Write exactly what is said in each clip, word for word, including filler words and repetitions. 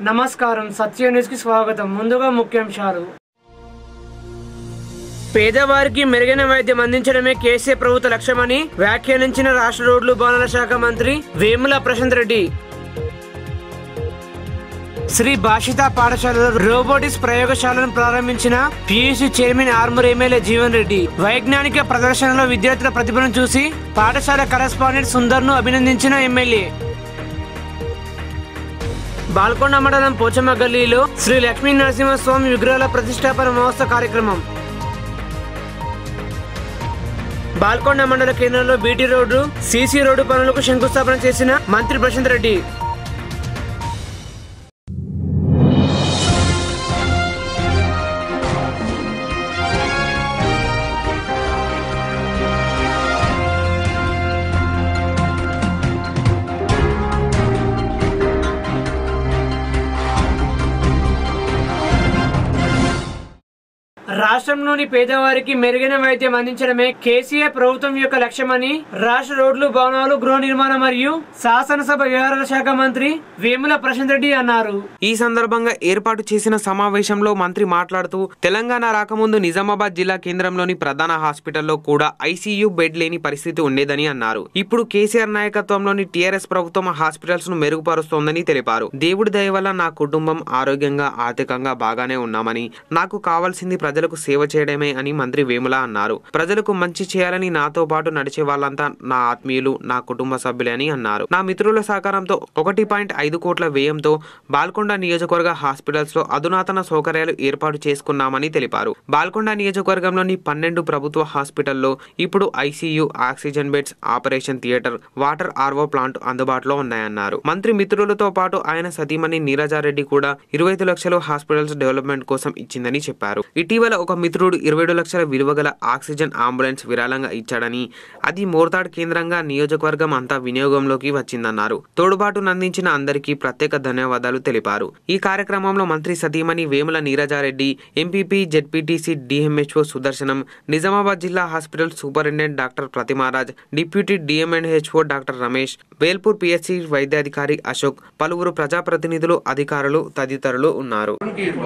నమస్కారం సత్య న్యూస్ కి స్వాగతం. ముందుగా ముఖ్యాంశాలు. పేదవారికి మెరుగైన వైద్యం అందించడమే కేసీఆర్ ప్రభుత్వ లక్ష్యమని వ్యాఖ్యానించిన రాష్ట్ర రోడ్లు భవనాల శాఖ మంత్రి వేముల ప్రశాంత్ రెడ్డి. శ్రీ భాషిత పాఠశాలలో రోబోటిక్స్ ప్రయోగశాలను ప్రారంభించిన PUC chairman Armoor MLA Jeevan Reddy. వైజ్ఞానిక ప్రదర్శనలో విద్యార్థుల ప్రతిభను చూసి పాఠశాల కరెస్పాండెంట్ సుందర్ ను అభినందించిన ఎమ్మెల్యే. బాల్కొండ మండలం పోచమ్మ గల్లీలో శ్రీ లక్ష్మీ నరసింహస్వామి విగ్రహాల ప్రతిష్టాపన మహోత్సవ కార్యక్రమం. బాల్కొండ మండల కేంద్రంలో బీటీ రోడ్డు, సీసీ రోడ్డు పనులకు శంకుస్థాపన చేసిన మంత్రి ప్రశాంత్ రెడ్డి. రాష్ట్రంలోని పేదవారికి మెరుగైన వైద్యం అందించడమే కేసీఆర్ ప్రభుత్వం యొక్క లక్ష్యమని రాష్ట్ర రోడ్లు భవనాలు గృహ నిర్మాణ మరియు శాసనసభ వ్యవహారాల శాఖ మంత్రి వేముల ప్రశాంత్ రెడ్డి అన్నారు. ఈ సందర్భంగా ఏర్పాటు చేసిన సమావేశంలో మంత్రి మాట్లాడుతూ తెలంగాణ రాకముందు నిజామాబాద్ జిల్లా కేంద్రంలోని ప్రధాన హాస్పిటల్లో కూడా ఐసీయూ బెడ్ లేని పరిస్థితి ఉండేదని అన్నారు. ఇప్పుడు కేసీఆర్ నాయకత్వంలోని టీఆర్ఎస్ ప్రభుత్వం హాస్పిటల్స్ ను మెరుగుపరుస్తోందని తెలిపారు. దేవుడి దయ వల్ల నా కుటుంబం ఆరోగ్యంగా ఆర్థికంగా బాగానే ఉన్నామని, నాకు కావాల్సింది ప్రజలకు సేవ చేయడమే అని మంత్రి వేముల అన్నారు. ప్రజలకు మంచి చేయాలని నాతో పాటు నడిచే వాళ్ళంతా నా ఆత్మీయులు, నా కుటుంబ సభ్యులే అని అన్నారు. నా మిత్రుల సహకారంతో ఒకటి పాయింట్ ఐదు కోట్ల వ్యయంతో బాల్కొండ నియోజకవర్గ హాస్పిటల్స్ లో అధునాతన సౌకర్యాలు ఏర్పాటు చేసుకున్నామని తెలిపారు. బాల్కొండ నియోజకవర్గంలోని పన్నెండు ప్రభుత్వ హాస్పిటల్లో ఇప్పుడు ICU, oxygen beds, operation theatre, water RO plant అందుబాటులో ఉన్నాయన్నారు. మంత్రి మిత్రులతో పాటు ఆయన సతీమణి నీరజారెడ్డి కూడా ఇరవై ఐదు లక్షలు హాస్పిటల్స్ డెవలప్మెంట్ కోసం ఇచ్చిందని చెప్పారు. ఇటీవల ఒక మిత్రుడు ఇరవై ఏడు లక్షల విలువ గల ఆక్సిజన్ అంబులెన్స్ విరాళంగా ఇచ్చాడని, అది మోర్తాడ్ కేంద్రంగా నియోజకవర్గం అంతా వినియోగంలోకి వచ్చిందన్నారు. తోడుబాటును అందించిన అందరికీ ప్రత్యేక ధన్యవాదాలు తెలిపారు. ఈ కార్యక్రమంలో మంత్రి సతీమణి Vemula Neerajareddy, MPP, ZPTC DMHO Sudarshanam, Nizamabad జిల్లా hospital superintendent doctor Pratimaraj, deputy DMNHO doctor Ramesh, Velpur PSC వైద్యాధికారి అశోక్, పలువురు ప్రజాప్రతినిధులు, అధికారులు తదితరులు ఉన్నారు.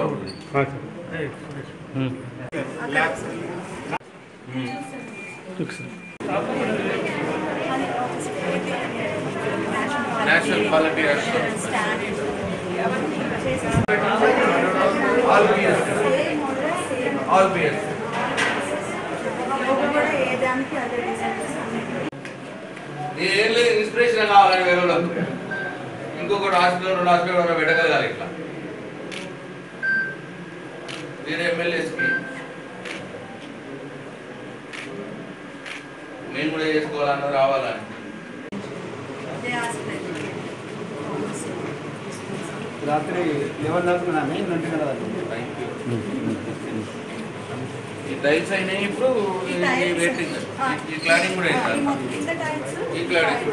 National quality assurance standard. All B S. All B S. ఏలే ఇన్స్పిరేషన్ కావాలని వేరే వాళ్ళు ఇంకొకటి హాస్పిటల్ రెండు హాస్పిటల్ పెట్టగలగాలి. ఇట్లా వేరే ఎమ్మెల్యేస్కి మేము కూడా చేసుకోవాలన్నది రావాలని. రాత్రి లెవెన్ దాకా ఈ టైల్స్ అయినాయి. ఇప్పుడు వెయిటింగ్ ఈ క్లాడింగ్ కూడా ఈ క్లాడింగ్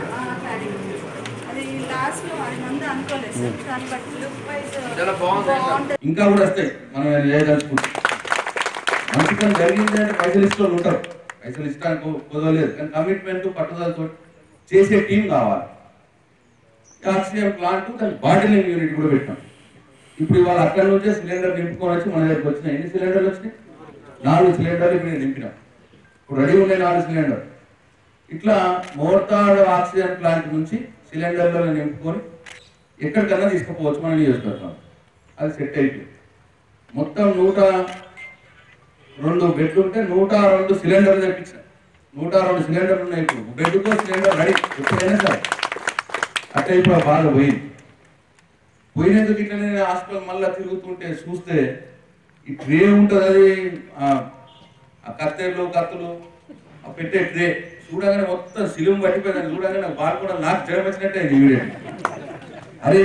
చాలా బాగుంది. ఇంకా కూడా వస్తాయి. మనం చేయదలుచుకుంటాం. మంచి పని జరిగిందంటే పైసలు ఇస్తూ ఉంటారు. పైసలు ఇష్టానికి కుదరలేదు, కానీ కమిట్మెంట్ పట్టుదలతో చేసే టీం కావాలి. ఆక్సిజన్ ప్లాంట్ దానికి బాటిలింగ్ యూనిట్ కూడా పెట్టాం. ఇప్పుడు ఇవాళ అక్కడి నుంచే సిలిండర్ నింపుకొని వచ్చి మన దగ్గరికి వచ్చినాయి. ఎన్ని సిలిండర్లు వచ్చినాయి? నాలుగు సిలిండర్లు ఇప్పుడు నేను నింపినాం. ఇప్పుడు రెడీ ఉన్నాయి నాలుగు సిలిండర్. ఇట్లా మోర్తాడు ఆక్సిజన్ ప్లాంట్ నుంచి సిలిండర్లను నింపుకొని ఎక్కడికన్నా తీసుకుపోవచ్చు మనం నియోజకవర్గం. అది సెట్ అయిపోయింది. మొత్తం నూట రెండు బెడ్లు ఉంటే నూట రెండు సిలిండర్లు తెప్పించాం. నూట రెండు సిలిండర్లు ఉన్నాయి. ఇప్పుడు బెడ్కో సిలిండర్ రెడీ ఎప్పుడైనా సరే. అట్లా ఇప్పుడు బాగా పోయింది. పోయినందుకు ఇట్లా నేను హాస్పిటల్ మళ్ళీ తిరుగుతుంటే చూస్తే ఈ ట్రే ఉంటుంది. అది ఆ కత్తెర్లు కత్తులు ఆ పెట్టే ట్రే చూడగానే మొత్తం సిలుం పట్టిపోయిందని చూడగానే నాకు బాగా కూడా నాకు జ్వరం వచ్చినట్టే ఇమీడియట్. అరే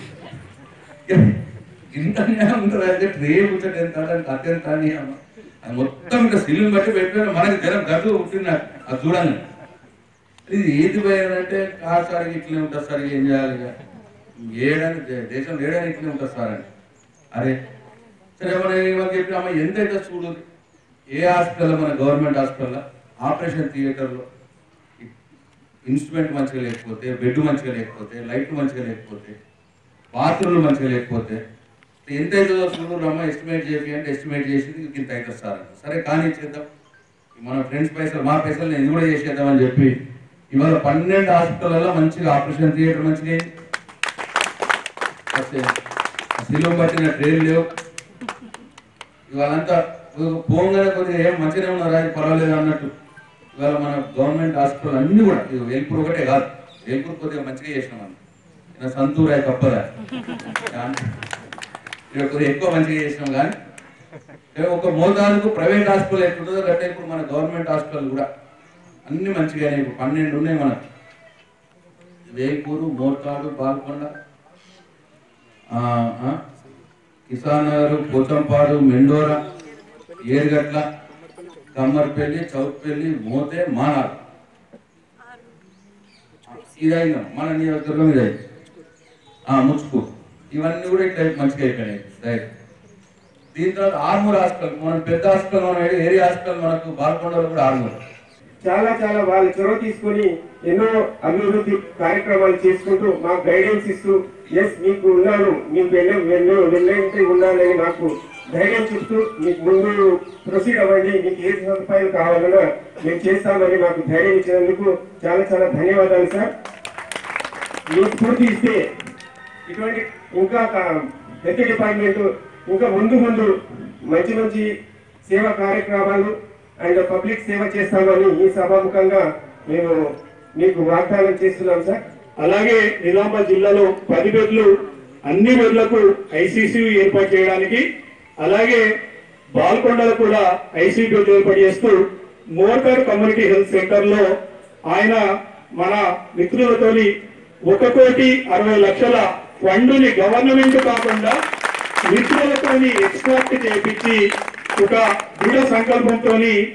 ఇంత ఉంటుంది అయితే ట్రే కూర్చొని ఎంత కత్తె ఎంత అని అది మొత్తం ఇంకా సిలుం బట్టి పెట్టిపోయిన మనకి జ్వరం గడ్డు ఉంటుంది. అది చూడాలి. ఇది ఏది పోయానంటే కాదు సార్ ఇట్లనే ఉంటుంది సార్, ఏం చేయాలి ఇక ఏడానికి దేశం ఏడానికి ఇట్లనే ఉంటుంది సార్ అని. అరే సరే మనం ఏమని చెప్పి అమ్మ ఎంతైతే చూడు ఏ హాస్పిటల్లో మన గవర్నమెంట్ హాస్పిటల్లో ఆపరేషన్ థియేటర్లో ఇన్స్ట్రుమెంట్ మంచిగా లేకపోతే, బెడ్ మంచిగా లేకపోతే, లైట్ మంచిగా లేకపోతే బాత్రూమ్లు మంచిగా లేకపోతే ఎంత అవుతుందో చూడమ్మా ఎస్టిమేట్ చేసి అంటే ఎస్టిమేట్ చేసింది ఇంత అవుతుంది సార్ అంటే సరే కానీ చేద్దాం మన ఫ్రెండ్స్ పైసలు మా పైసలు నేను ఇది కూడా చేసేద్దామని చెప్పి ఇవాళ పన్నెండు హాస్పిటల్లో మంచిగా ఆపరేషన్ థియేటర్ మంచిగా సిలువ పట్టిన ట్రైన్ లేవు ఇవాళంతా పోగానే కొద్దిగా ఏం మంచిగానే ఉన్నారా పర్వాలేదు అన్నట్టు ఇవాళ మన గవర్నమెంట్ హాస్పిటల్ అన్ని కూడా ఇది వేల్పూర్ ఒకటే కాదు వేల్పూర్ కొద్దిగా మంచిగా చేసినాం మనం సంతూరా కప్పదా ఇక్కడ కొద్దిగా ఎక్కువ మంచిగా చేసినాం కానీ ఒక మోతాదుకు ప్రైవేట్ హాస్పిటల్ ఎట్లుంటుందో అంటే ఇప్పుడు మన గవర్నమెంట్ హాస్పిటల్ కూడా అన్ని మంచిగానే ఇప్పుడు పన్నెండు ఉన్నాయి మన వేల్పూరు మోతాడు పాల్కొండ కిసాన్ నగర్ పోతంపాడు మెండోర ఏరుగట్ల కమ్మర్పల్లి చౌట్పల్లి మోతే మానాడు ఇదైనా మన నియోజకవర్గం ఇదై ముచ్చుకు ఇవన్నీ కూడా ఇట్లా మంచిగా అయిపోయినాయి రైట్ దీని తర్వాత ఆర్మూర్ హాస్పిటల్ మనం పెద్ద హాస్పిటల్ మనం ఏరియా హాస్పిటల్ మనకు బాల్కొండలో కూడా ఆర్మూర్ చాలా చాలా వాళ్ళు చొరవ తీసుకొని ఎన్నో అభివృద్ధి కార్యక్రమాలు చేసుకుంటూ మాకు గైడెన్స్ ఇస్తూ ఎస్ మీకు ఉన్నాను మీకు ఎన్నో వెళ్ళంటే ఉండాలని మాకు గైడెన్స్ ఇస్తూ మీకు ముందు ప్రొసీడ్ అవ్వండి మీకు ఏ సదుపాయాలు కావాలన్నా మేము చేస్తామని మాకు ధైర్యం ఇచ్చినందుకు చాలా చాలా ధన్యవాదాలు సార్. మీకు పూర్తి ఇస్తే ఇటువంటి ఇంకా హెల్త్ డిపార్ట్మెంట్ ఇంకా ముందు ముందు మంచి మంచి సేవా కార్యక్రమాలు అండ్ పబ్లిక్ సేవ చేస్తామని ఈ సభాముఖంగా మేము మీకు వాగ్దానం చేస్తున్నాం సార్. అలాగే నిజామాబాద్ జిల్లాలో పది బెడ్లు అన్ని బెడ్లకు ఐసీసీయూ ఏర్పాటు చేయడానికి అలాగే బాల్కొండలో కూడా ఐసీయూ బెడ్ ఏర్పాటు చేస్తూ మోర్కర్ కమ్యూనిటీ హెల్త్ సెంటర్ లో ఆయన మన మిత్రులతోని ఒక కోటి అరవై లక్షల ఫండుని గవర్నమెంట్ కాకుండా మిత్రులతోని ఎక్స్ట్రాక్ట్ చేయించి ఒక దృఢ సంకల్పంతో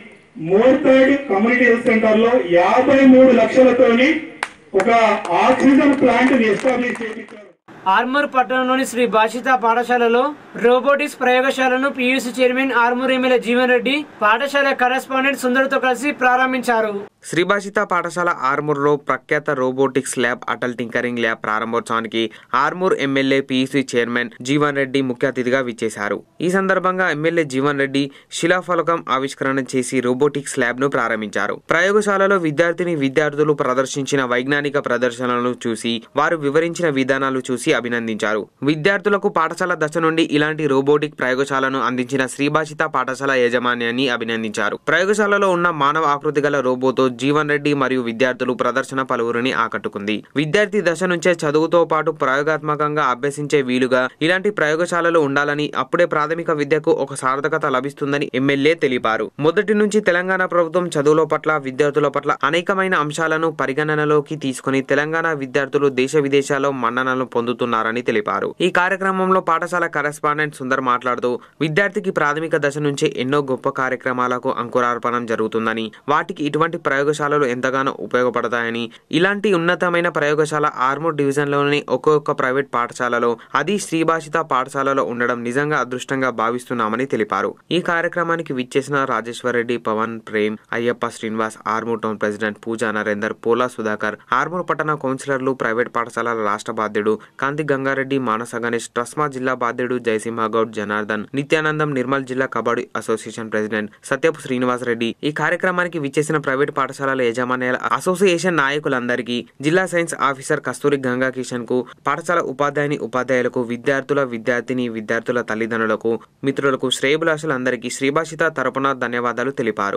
మోర్తాడ్ కమ్యూనిటీ హెల్త్ సెంటర్ లో యాభై మూడు లక్షలతోని ఒక ఆక్సిజన్ ప్లాంట్ ని ఎస్టాబ్లిష్ చేయించారు. ఆర్మూర్ పట్టణంలోని శ్రీ భాషిత పాఠశాలలో రోబోటిక్స్ ప్రయోగశాలను PUC chairman Armoor MLA Jeevan Reddy పాఠశాల కరెస్పాండెంట్ సుందర్తో కలిసి ప్రారంభించారు. శ్రీభాషిత పాఠశాల ఆర్మూర్లో ప్రఖ్యాత robotics lab Atal tinkering lab ప్రారంభోత్సవానికి Armoor MLA PUC chairman Jeevan Reddy ముఖ్య అతిథిగా విచ్చేశారు. ఈ సందర్భంగా ఎమ్మెల్యే జీవన్ రెడ్డి శిలాఫలకం ఆవిష్కరణ చేసి రోబోటిక్స్ ల్యాబ్ ను ప్రారంభించారు. ప్రయోగశాలలో విద్యార్థిని విద్యార్థులు ప్రదర్శించిన వైజ్ఞానిక ప్రదర్శనలను చూసి వారు వివరించిన విధానాలు చూసి అభినందించారు. విద్యార్థులకు పాఠశాల దశ నుండి ఇలాంటి రోబోటిక్ ప్రయోగశాలను అందించిన శ్రీభాషిత పాఠశాల యాజమాన్యాన్ని అభినందించారు. ప్రయోగశాలలో ఉన్న మానవ ఆకృతి గల రోబోతో జీవన్ రెడ్డి మరియు విద్యార్థులు ప్రదర్శన పలువురిని ఆకట్టుకుంది. విద్యార్థి దశ నుంచే చదువుతో పాటు ప్రయోగాత్మకంగా అభ్యసించే వీలుగా ఇలాంటి ప్రయోగశాలలు ఉండాలని, అప్పుడే ప్రాథమిక విద్యకు ఒక సార్థకత లభిస్తుందని ఎమ్మెల్యే తెలిపారు. మొదటి నుంచి తెలంగాణ ప్రభుత్వం చదువుల పట్ల విద్యార్థుల పట్ల అనేకమైన అంశాలను పరిగణనలోకి తీసుకుని తెలంగాణ విద్యార్థులు దేశ విదేశాల్లో మన్ననలు పొందుతున్నారని తెలిపారు. ఈ కార్యక్రమంలో పాఠశాల కరెస్పాండెంట్ సుందర్ మాట్లాడుతూ విద్యార్థికి ప్రాథమిక దశ నుంచే ఎన్నో గొప్ప కార్యక్రమాలకు అంకురార్పణం జరుగుతుందని, వాటికి ఇటువంటి ప్రయోగశాలలు ఎంతగానో ఉపయోగపడతాయని, ఇలాంటి ఉన్నతమైన ప్రయోగశాల ఆర్మూర్ డివిజన్లోని ఒక్కొక్క ప్రైవేట్ పాఠశాలలో, అది శ్రీభాషిత పాఠశాలలో ఉండడం నిజంగా అదృష్టంగా భావిస్తున్నామని తెలిపారు. ఈ కార్యక్రమానికి విచ్చేసిన రాజేశ్వర్ రెడ్డి, పవన్, ప్రేమ్, అయ్యప్ప, శ్రీనివాస్, ఆర్మూర్ టౌన్ ప్రెసిడెంట్ పూజా నరేందర్, పోలా సుధాకర్, ఆర్మూర్ పట్టణ కౌన్సిలర్లు, ప్రైవేట్ పాఠశాలల రాష్ట్ర బాధ్యుడు కాంతి గంగారెడ్డి, మానస గణేష్, ట్రస్మా జిల్లా బాధ్యుడు జయసింహ గౌడ్, జనార్దన్, నిత్యానందం, నిర్మల్ జిల్లా కబడ్డీ అసోసియేషన్ ప్రెసిడెంట్ సత్యపు శ్రీనివాస్ రెడ్డి, ఈ కార్యక్రమానికి విచ్చేసిన ప్రైవేట్ పాఠశాలల యాజమాన్యాల అసోసియేషన్ నాయకులందరికీ, జిల్లా సైన్స్ ఆఫీసర్ కస్తూరి గంగా కిషన్ కు, పాఠశాల ఉపాధ్యాయుని ఉపాధ్యాయులకు, విద్యార్థుల విద్యార్థిని విద్యార్థుల తల్లిదండ్రులకు, మిత్రులకు, శ్రేయభిలాషులందరికీ శ్రీభాషిత తరపున ధన్యవాదాలు తెలిపారు.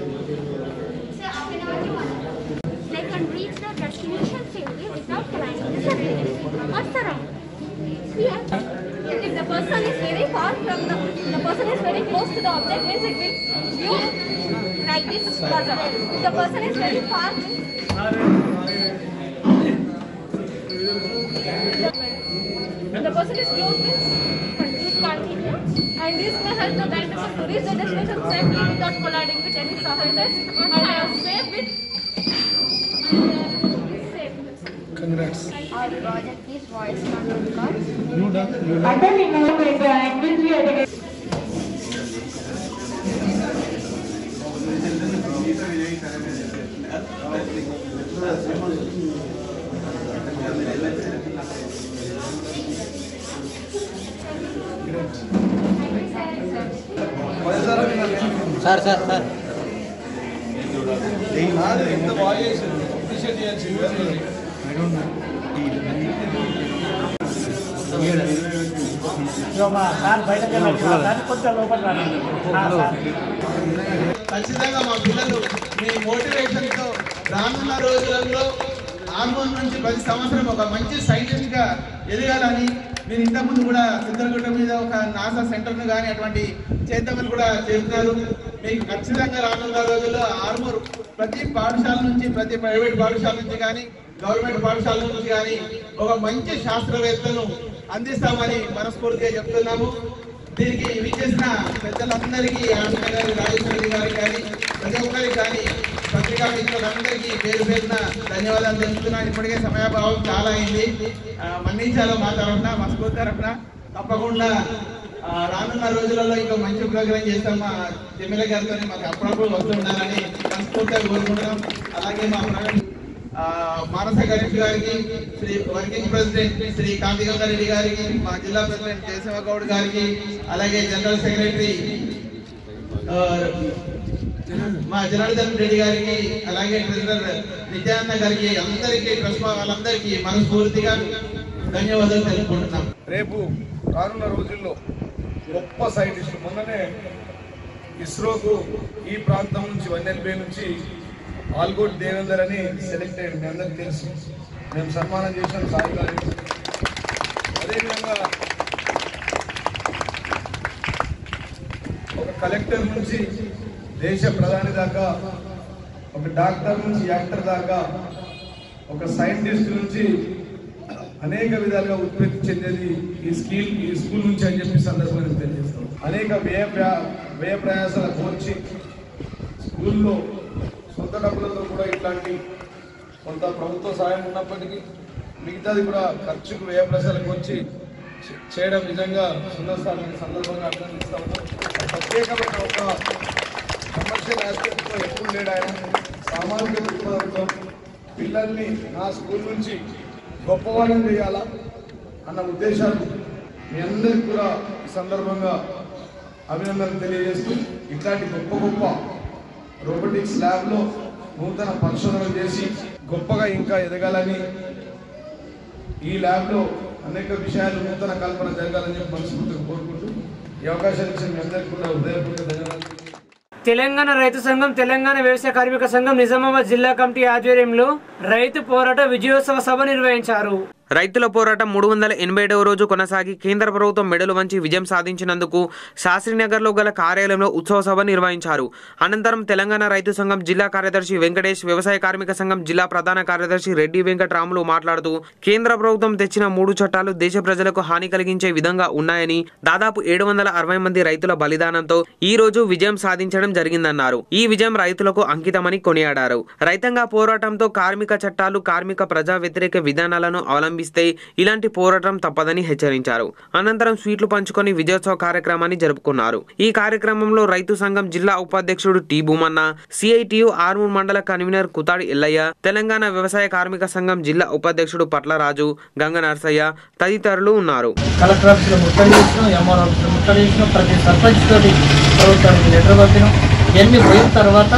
They can reach their destination safely without climbing If the person is very far from the, the person is very close to the object, means it will view like this buzzer. If the person is very far, when the person is close, means it continue. And this may help the blind person to reach the destination safely without colliding with any surfaces and have safe with safe. Congrats. Our project is voice control card. You done? You done? And then we know that the language we are sir sir sir ఎంత బాగా చేసింది appreciate చేయాల్సింది ఖచ్చితంగా మా పిల్లలు మీ మోటివేషన్తో రానున్న రోజులలో ఆర్మోన్ నుంచి ప్రతి సంవత్సరం ఒక మంచి సైంటిస్ట్ గా ఎదగాలని మీరు ఇంతకుముందు కూడా సిద్ధరగుట్ట మీద ఒక నాసా సెంటర్ను కానీ అటువంటి చేద్దామని కూడా చేస్తున్నారు. మీకు ఖచ్చితంగా రానున్న రోజుల్లో ఆర్మూర్ ప్రతి పాఠశాల నుంచి ప్రతి ప్రైవేట్ పాఠశాల నుంచి కానీ గవర్నమెంట్ పాఠశాల నుంచి కానీ ఒక మంచి శాస్త్రవేత్తలను అందిస్తామని మనస్ఫూర్తిగా చెప్తున్నాము. దీనికి విచ్చేసిన పెద్దలందరికీ ఆనంద గారి రాజేశ్వరి గారికి కానీ ప్రతి ఒక్కరికి కానీ పత్రికా మిత్రులందరికీ పేరు పేరున ధన్యవాదాలు తెలుపుతున్నాను. ఇప్పటికే సమయాభావం చాలా అయింది, మన్నించాలో మా తరఫున మా స్కూల్ తరఫున. తప్పకుండా రానున్న రోజులలో ఇంకా మంచి ప్రోగ్రాం చేస్తాం. మా ఎమ్మెల్యే గారితో మాకు అప్పుడప్పుడు వస్తుండాలని మనస్ఫూర్తిగా కోరుకుంటున్నాం. అలాగే మా మానస గణేష్ గారికి, శ్రీ వర్కింగ్ ప్రెసిడెంట్ శ్రీ కాంతిగంగా రెడ్డి గారికి, మా జిల్లా ప్రెసిడెంట్ జయసింహ గౌడ్ గారికి, అలాగే జనరల్ సెక్రటరీ మా జనార్దన్ రెడ్డి గారికి, అలాగే ట్రెజరర్ నిత్యానంద గారికి, అందరికీ ట్రస్ట్ వాళ్ళందరికీ మనస్ఫూర్తిగా ధన్యవాదాలు తెలుపుకుంటున్నాం. రేపు రానున్న రోజుల్లో గొప్ప సైంటిస్టు మొన్ననే ఇస్రోకు ఈ ప్రాంతం నుంచి వన్నెల్బే నుంచి ఆల్గోట్ దేవేందర్ అని సెలెక్ట్ అయ్యాడు. మీ అందరికీ తెలుసు, మేము సన్మానం చేసాం సాయి గారి. అదేవిధంగా ఒక కలెక్టర్ నుంచి దేశ ప్రధాని దాకా, ఒక డాక్టర్ నుంచి యాక్టర్ దాకా, ఒక సైంటిస్ట్ నుంచి అనేక విధాలుగా ఉత్పత్తి చెందేది ఈ స్కీల్ ఈ స్కూల్ నుంచి అని చెప్పి సందర్భంగా తెలియజేస్తాం. అనేక వ్యయ వ్యయ ప్రయాసాల కోర్చి స్కూల్లో సొంత డబ్బులతో కూడా ఇట్లాంటి కొంత ప్రభుత్వ సహాయం ఉన్నప్పటికీ మిగతాది కూడా ఖర్చుకు వ్యయ ప్రయాసాలకు వచ్చి చేయడం నిజంగా సుందరస్థానాన్ని సందర్భంగా అభినందిస్తా ఉన్నాం. ప్రత్యేకమైన ఒక కమర్షియల్ ఆస్పెక్ట్తో ఎప్పుడు లేడు ఆయన. సామాజిక దృక్పథంతో పిల్లల్ని నా స్కూల్ నుంచి గొప్పవాళ్ళని చేయాలా అన్న ఉద్దేశాలు మీ అందరికీ కూడా ఈ సందర్భంగా అభినందనలు తెలియజేస్తూ, ఇట్లాంటి గొప్ప గొప్ప రోబోటిక్స్ ల్యాబ్లో నూతన పరిశోధనలు చేసి గొప్పగా ఇంకా ఎదగాలని, ఈ ల్యాబ్లో అనేక విషయాలు నూతన కల్పన జరగాలని చెప్పి మనస్ఫూర్తిగా కోరుకుంటూ ఈ అవకాశాన్ని ఇచ్చిన మీ అందరికీ కూడా హృదయపూర్వక ధన్యవాదాలు. తెలంగాణ రైతు సంఘం, తెలంగాణ వ్యవసాయ కార్మిక సంఘం నిజామాబాద్ జిల్లా కమిటీ ఆధ్వర్యంలో రైతు పోరాట విజయోత్సవ సభ నిర్వహించారు. రైతుల పోరాటం మూడు వందల ఎనభై ఏడవ రోజు కొనసాగి కేంద్ర ప్రభుత్వం మెడలు వంచి విజయం సాధించినందుకు శాస్త్రీనగర్లో గల కార్యాలయంలో ఉత్సవ సభ నిర్వహించారు. అనంతరం తెలంగాణ రైతు సంఘం జిల్లా కార్యదర్శి వెంకటేష్, వ్యవసాయ కార్మిక సంఘం జిల్లా ప్రధాన కార్యదర్శి రెడ్డి వెంకటరాములు మాట్లాడుతూ, కేంద్ర ప్రభుత్వం తెచ్చిన మూడు చట్టాలు దేశ ప్రజలకు హాని కలిగించే విధంగా ఉన్నాయని, దాదాపు ఏడు వందల అరవై మంది రైతుల బలిదానంతో ఈ రోజు విజయం సాధించడం జరిగిందన్నారు. ఈ విజయం రైతులకు అంకితమని కొనియాడారు. రైతాంగ పోరాటంతో కార్మిక చట్టాలు, కార్మిక ప్రజా వ్యతిరేక విధానాలను అవలంబిస్తే ఇలాంటి పోరాటం తప్పదని హెచ్చరించారు. అనంతరం స్వీట్లు పంచుకొని విజయోత్సవ కార్యక్రమాన్ని జరుపుకున్నారు. ఈ కార్యక్రమంలో రైతు సంఘం జిల్లా ఉపాధ్యక్షుడు టి భూమన్న, సిఐటియు ఆర్మూర్ మండల కన్వీనర్ కుతాడి ఎల్లయ్య, తెలంగాణ వ్యవసాయ కార్మిక సంఘం జిల్లా ఉపాధ్యక్షుడు పట్ల రాజు, గంగ నర్సయ్య తదితరులు ఉన్నారు. కలెక్టర్ ఆఫీసులో ముట్టడి చేసినాం, ఎంఆర్ ఆఫీసులో ముట్టడి చేసినాం, ప్రతి సర్పంచ్ తోటి ప్రభుత్వానికి లెటర్ పంపినాం. ఇవన్నీ పోయిన తర్వాత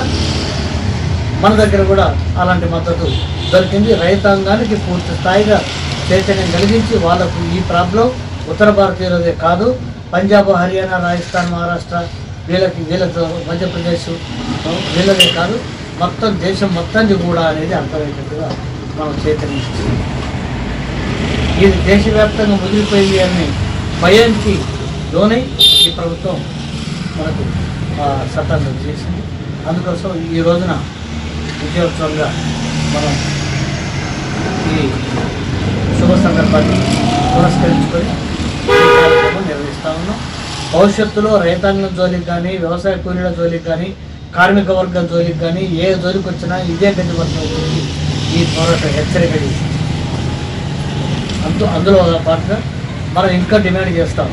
మన దగ్గర కూడా అలాంటి మద్దతు దొరికింది. రైతాంగానికి పూర్తి స్థాయిగా చైతన్యం కలిగించి వాళ్ళకు ఈ ప్రాబ్లం ఉత్తర భారతీయులదే కాదు, పంజాబ్, హర్యానా, రాజస్థాన్, మహారాష్ట్ర వీళ్ళకి వీళ్ళతో మధ్యప్రదేశ్ వీళ్ళదే కాదు, మొత్తం దేశం మొత్తాన్ని కూడా అనేది అర్థమయ్యేటట్టుగా మనం చైతన్యం. ఇది దేశవ్యాప్తంగా ముదిరిపోయింది అని భయానికి లోనై ఈ ప్రభుత్వం మనకు చట్టాన్ని చేసింది. అందుకోసం ఈ రోజున విజయోత్సవంగా మనం ఈ శుభ సందర్భాన్ని పురస్కరించుకొని ఈ కార్యక్రమం నిర్వహిస్తా ఉన్నాం. భవిష్యత్తులో రైతాంగం జోలికి కానీ, వ్యవసాయ కూలీల జోలికి కానీ, కార్మిక వర్గం జోలికి కానీ ఏ జోలికి వచ్చినా ఇదే గతి పడుతుంది ఈ పోరాటం హెచ్చరిక చేసి అందు అందులో పాటుగా మనం ఇంకా డిమాండ్ చేస్తాం.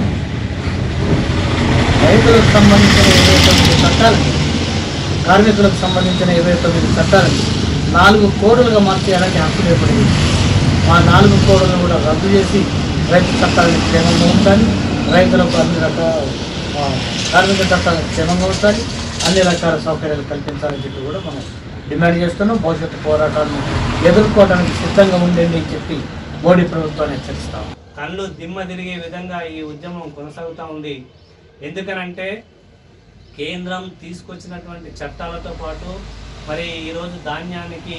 రైతులకు సంబంధించిన ఇరవై తొమ్మిది చట్టాలకి, కార్మికులకు సంబంధించిన ఇరవై తొమ్మిది చట్టాలకి నాలుగు కోడులుగా మార్చేయాలని హక్కు ఏర్పడింది. ఆ నాలుగు కోడులను కూడా రద్దు చేసి రైతు చట్టాలను క్షేమంగా ఉంచాలి, రైతులకు అన్ని రకాల కార్మిక చట్టాలను క్షేమంగా ఉంచాలి, అన్ని రకాల సౌకర్యాలు కల్పించాలని చెప్పి కూడా మనం డిమాండ్ చేస్తున్నాం. భవిష్యత్తు పోరాటాలను ఎదుర్కోవడానికి సిద్ధంగా ఉండండి అని చెప్పి మోడీ ప్రభుత్వాన్ని హెచ్చరిస్తాం. కళ్ళు దిమ్మ తిరిగే విధంగా ఈ ఉద్యమం కొనసాగుతూ ఉంది. ఎందుకనంటే కేంద్రం తీసుకొచ్చినటువంటి చట్టాలతో పాటు మరి ఈరోజు ధాన్యానికి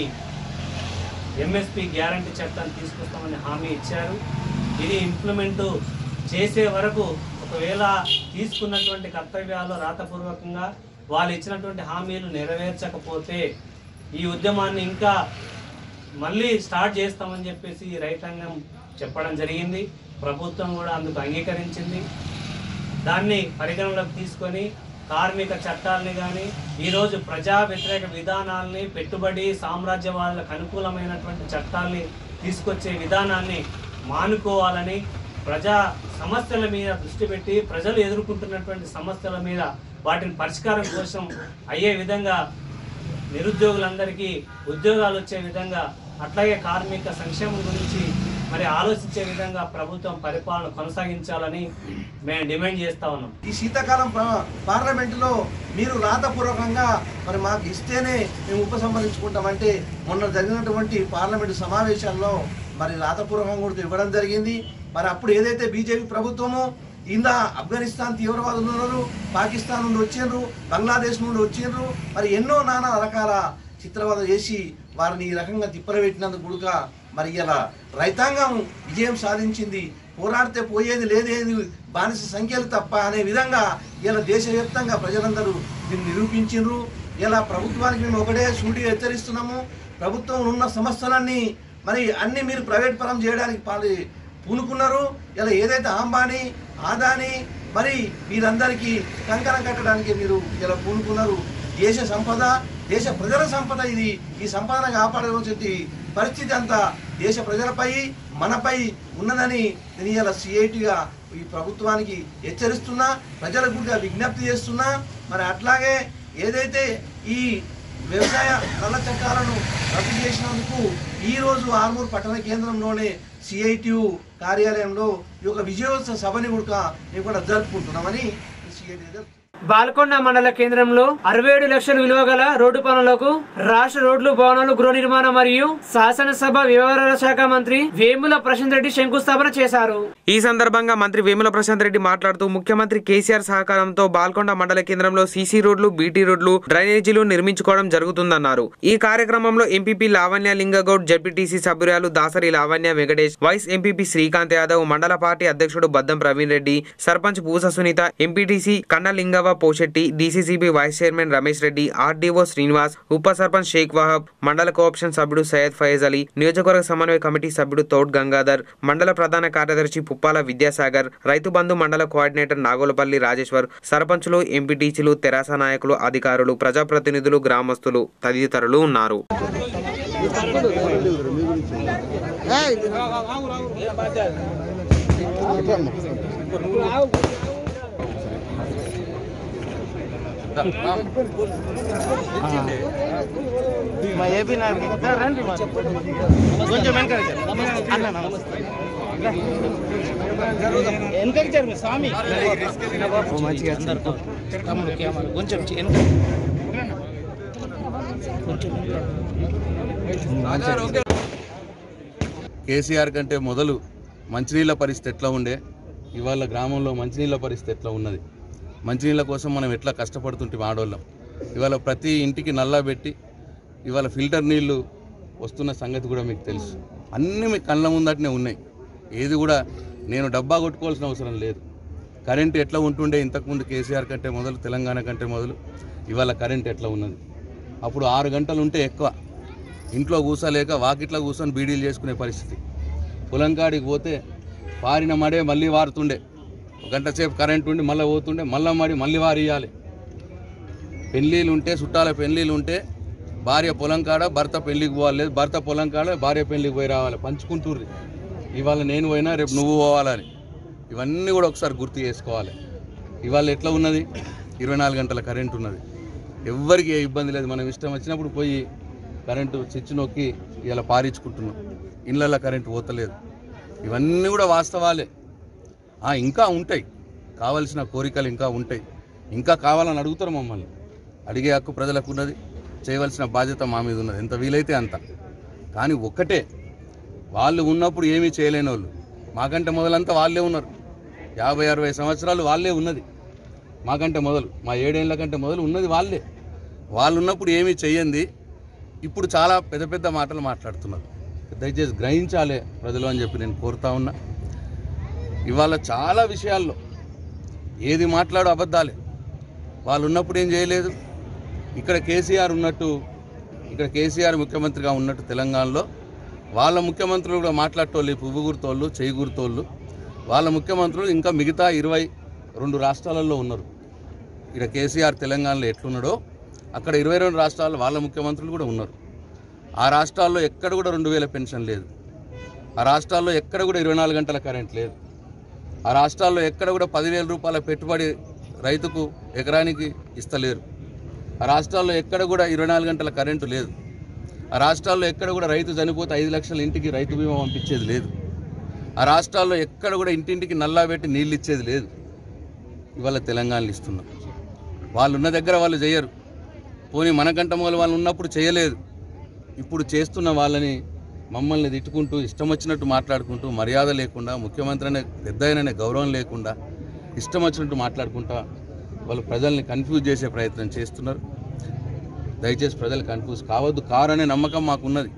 ఎంఎస్పి గ్యారంటీ చట్టాన్ని తీసుకొస్తామని హామీ ఇచ్చారు. ఇది ఇంప్లిమెంటు చేసే వరకు ఒకవేళ తీసుకున్నటువంటి కర్తవ్యాలు రాతపూర్వకంగా వాళ్ళు ఇచ్చినటువంటి హామీలు నెరవేర్చకపోతే ఈ ఉద్యమాన్ని ఇంకా మళ్ళీ స్టార్ట్ చేస్తామని చెప్పేసి రైతాంగం చెప్పడం జరిగింది. ప్రభుత్వం కూడా అందుకు అంగీకరించింది. దాన్ని పరిగణలోకి తీసుకొని కార్మిక చట్టాలని కానీ ఈరోజు ప్రజా వ్యతిరేక విధానాలని, పెట్టుబడి సామ్రాజ్యవాదులకు అనుకూలమైనటువంటి చట్టాలని తీసుకొచ్చే విధానాన్ని మానుకోవాలని, ప్రజా సమస్యల మీద దృష్టి పెట్టి ప్రజలు ఎదుర్కొంటున్నటువంటి సమస్యల మీద వాటిని పరిష్కారం కోసం అయ్యే విధంగా నిరుద్యోగులందరికీ ఉద్యోగాలు వచ్చే విధంగా, అట్లాగే కార్మిక సంక్షేమం గురించి మరి ఆలోచించే విధంగా ప్రభుత్వం పరిపాలన కొనసాగించాలని మేము డిమాండ్ చేస్తా ఉన్నాం. ఈ శీతాకాలం పార్లమెంటులో మీరు రాతపూర్వకంగా మరి మాకు ఇస్తేనే మేము ఉపసంహరించుకుంటామంటే మొన్న జరిగినటువంటి పార్లమెంటు సమావేశాల్లో మరి రాతపూర్వకంగా కూడా ఇవ్వడం జరిగింది. మరి అప్పుడు ఏదైతే బీజేపీ ప్రభుత్వమో ఇందా ఆఫ్ఘనిస్తాన్ తీవ్రవాదులు ఉన్నారు, పాకిస్తాన్ నుండి వచ్చిండ్రు, బంగ్లాదేశ్ నుండి వచ్చిండ్రు, మరి ఎన్నో నానా రకాల చిత్రవద చేసి వారిని ఈ రకంగా తిప్పరబెట్టినందుకు గుడుక మరి ఇలా రైతాంగం విజయం సాధించింది. పోరాడితే పోయేది లేదేది బానిస సంఖ్యలు తప్ప అనే విధంగా ఇలా దేశవ్యాప్తంగా ప్రజలందరూ దీన్ని నిరూపించిండ్రు. ఇలా ప్రభుత్వానికి మేము ఒకటే సూటిగా హెచ్చరిస్తున్నాము, ప్రభుత్వం ఉన్న సమస్యలన్నీ మరి అన్ని మీరు ప్రైవేట్ పరం చేయడానికి పాలి పూనుకున్నారు. ఇలా ఏదైతే అంబానీ, ఆదాని మరి వీరందరికీ కంకణం కట్టడానికి మీరు ఇలా పూనుకున్నారు. దేశ సంపద, దేశ ప్రజల సంపద ఇది. ఈ సంపదను కాపాడవలసిన పరిస్థితి అంతా దేశ ప్రజలపై, మనపై ఉన్నదని నేను ఇలా సిఐటిగా ఈ ప్రభుత్వానికి హెచ్చరిస్తున్నా, ప్రజలకు కూడా విజ్ఞప్తి చేస్తున్నా. మరి అట్లాగే ఏదైతే ఈ వ్యవసాయ నల్ల చట్టాలను రద్దు చేసినందుకు ఈరోజు ఆర్మూర్ పట్టణ కేంద్రంలోనే సిఐటియు కార్యాలయంలో ఈ యొక్క విజయోత్సవ సభని కూడా మేము కూడా జరుపుకుంటున్నామని సిఐటి బాల్కొండ మండల కేంద్రంలో అరవై ఏడు లక్షల విలువ గల రోడ్డు పనులకు రాష్ట్ర రోడ్లు, భవనాలు, గృహ నిర్మాణ మరియు శాసనసభ వ్యవహారాల శాఖ మంత్రి వేముల ప్రశాంత్ రెడ్డి శంకుస్థాపన చేశారు. ఈ సందర్భంగా మంత్రి వేముల ప్రశాంత్ రెడ్డి మాట్లాడుతూ ముఖ్యమంత్రి కేసీఆర్ సహకారంతో బాల్కొండ మండల కేంద్రంలో సీసీ రోడ్లు, బీటీ రోడ్లు, డ్రైనేజీలు నిర్మించుకోవడం జరుగుతుందన్నారు. ఈ కార్యక్రమంలో ఎంపీపీ లావణ్య లింగగౌడ్, జడ్పీటీసీ సభ్యురాలు దాసరి లావణ్య వెంకటేష్, వైస్ ఎంపీపీ శ్రీకాంత్ యాదవ్, మండల పార్టీ అధ్యక్షుడు Baddam Praveen Reddy, sarpanch Pusa Sunitha, MPTC Kannalingava Poshetti, DCCB vice chairman Ramesh Reddy, RDO Srinivas, ఉప సర్పంచ్ షేక్ వహాబ్, మండల కోఆప్షన్ సభ్యుడు సయ్యద్ ఫయజ్ అలీ, నియోజకవర్గ సమన్వయ కమిటీ సభ్యుడు తోట్ గంగాధర్, మండల ప్రధాన కార్యదర్శి పుప్పాల విద్యాసాగర్, రైతు బంధు మండల కోఆర్డినేటర్ నాగోలపల్లి రాజేశ్వర్, సర్పంచులు, ఎంపీటీసీలు, తెరాస నాయకులు, అధికారులు, ప్రజాప్రతినిధులు, గ్రామస్తులు తదితరులు ఉన్నారు. ఏపీ రండి కొంచెం వెనకకి జరిగింది స్వామి కొంచెం కేసీఆర్ కంటే మొదలు మంచినీళ్ళ పరిస్థితి ఎట్లా ఉండే, ఇవాళ గ్రామంలో మంచినీళ్ళ పరిస్థితి ఎట్లా ఉన్నది, మంచినీళ్ళ కోసం మనం ఎట్లా కష్టపడుతుంటే ఆడవాళ్ళం. ఇవాళ ప్రతి ఇంటికి నల్లా పెట్టి ఇవాళ ఫిల్టర్ నీళ్లు వస్తున్న సంగతి కూడా మీకు తెలుసు. అన్నీ మీ కళ్ళ ముందటనే ఉన్నాయి. ఏది కూడా నేను డబ్బా కొట్టుకోవాల్సిన అవసరం లేదు. కరెంట్ ఎట్లా ఉంటుండే ఇంతకుముందు కేసీఆర్ కంటే మొదలు, తెలంగాణ కంటే మొదలు ఇవాళ కరెంట్ ఎట్లా ఉన్నది? అప్పుడు ఆరు గంటలు ఉంటే ఎక్కువ, ఇంట్లో కూసలేక వాకిట్లో కూర్చొని బీడీలు చేసుకునే పరిస్థితి. పొలం కాడికి పోతే పారిన మడే మళ్ళీ వారుతుండే, గంట సేపు కరెంట్ ఉండి మళ్ళీ పోతుండే, మళ్ళీ మడి మళ్ళీ వారియాలి. పెళ్ళిళ్ళు ఉంటే, చుట్టాల పెళ్ళిళ్ళు ఉంటే భార్య పొలం కాడ భర్త పెళ్ళికి పోవాలి, భర్త పొలం కాడ భార్య పెళ్ళికి పోయి రావాలి, పంచుకుంటుర్రి. ఇవాళ నేను పోయినా రేపు నువ్వు పోవాలని, ఇవన్నీ కూడా ఒకసారి గుర్తు చేసుకోవాలి. ఇవాళ ఎట్లా ఉన్నది? ఇరవై నాలుగు గంటల కరెంట్ ఉన్నది, ఎవ్వరికి ఏ ఇబ్బంది లేదు. మనం ఇష్టం వచ్చినప్పుడు పోయి కరెంటు స్విచ్ నొక్కి ఇలా పారించుకుంటున్నాం, ఇళ్ళల్లో కరెంటు పోతలేదు. ఇవన్నీ కూడా వాస్తవాలే. ఇంకా ఉంటాయి, కావాల్సిన కోరికలు ఇంకా ఉంటాయి, ఇంకా కావాలని అడుగుతారు మమ్మల్ని. అడిగే హక్కు ప్రజలకు ఉన్నది, చేయవలసిన బాధ్యత మా మీద ఉన్నది, ఎంత వీలైతే అంత. కానీ ఒక్కటే, వాళ్ళు ఉన్నప్పుడు ఏమీ చేయలేని వాళ్ళు, మాకంటే మొదలంతా వాళ్ళే ఉన్నారు. యాభై అరవై సంవత్సరాలు వాళ్ళే ఉన్నది, మాకంటే మొదలు, మా ఏడేళ్ల కంటే మొదలు ఉన్నది వాళ్ళే. వాళ్ళు ఉన్నప్పుడు ఏమీ చెయ్యండి, ఇప్పుడు చాలా పెద్ద పెద్ద మాటలు మాట్లాడుతున్నారు. దయచేసి గ్రహించాలి ప్రజలు అని చెప్పి నేను కోరుతా ఉన్నా. ఇవాళ చాలా విషయాల్లో ఏది మాట్లాడో అబద్ధాలే. వాళ్ళు ఉన్నప్పుడు ఏం చేయలేదు. ఇక్కడ కేసీఆర్ ఉన్నట్టు, ఇక్కడ కేసీఆర్ ముఖ్యమంత్రిగా ఉన్నట్టు తెలంగాణలో వాళ్ళ ముఖ్యమంత్రులు కూడా మాట్లాడేటోళ్ళు, పువ్వు గుర్తోళ్ళు, చేయి గుర్తోళ్ళు. వాళ్ళ ముఖ్యమంత్రులు ఇంకా మిగతా ఇరవై రెండు రాష్ట్రాలలో ఉన్నారు. ఇక్కడ కేసీఆర్ తెలంగాణలో ఎట్లున్నాడో అక్కడ ఇరవై రెండు రాష్ట్రాల్లో వాళ్ళ ముఖ్యమంత్రులు కూడా ఉన్నారు. ఆ రాష్ట్రాల్లో ఎక్కడ కూడా రెండు వేల పెన్షన్ లేదు, ఆ రాష్ట్రాల్లో ఎక్కడ కూడా ఇరవై నాలుగు గంటల కరెంట్ లేదు, ఆ రాష్ట్రాల్లో ఎక్కడ కూడా పదివేల రూపాయల పెట్టుబడి రైతుకు ఎకరానికి ఇస్తలేరు, ఆ రాష్ట్రాల్లో ఎక్కడ కూడా ఇరవై నాలుగు గంటల కరెంటు లేదు, ఆ రాష్ట్రాల్లో ఎక్కడ కూడా రైతు చనిపోతే ఐదు లక్షల ఇంటికి రైతు బీమా పంపించేది లేదు, ఆ రాష్ట్రాల్లో ఎక్కడ కూడా ఇంటింటికి నల్లా పెట్టి నీళ్ళు ఇచ్చేది లేదు. ఇవాళ తెలంగాణలో ఇస్తున్నాం. వాళ్ళు ఉన్న దగ్గర వాళ్ళు చేయరు, పోనీ మనకంట మొదలు వాళ్ళు ఉన్నప్పుడు చేయలేదు. ఇప్పుడు చేస్తున్న వాళ్ళని మమ్మల్ని తిట్టుకుంటూ, ఇష్టం వచ్చినట్టు మాట్లాడుకుంటూ, మర్యాద లేకుండా, ముఖ్యమంత్రి అనే పెద్ద అయిననే గౌరవం లేకుండా ఇష్టం వచ్చినట్టు మాట్లాడుకుంటా వాళ్ళు ప్రజల్ని కన్ఫ్యూజ్ చేసే ప్రయత్నం చేస్తున్నారు. దయచేసి ప్రజలు కన్ఫ్యూజ్ కావద్దు, కారు అనే నమ్మకం మాకున్నది.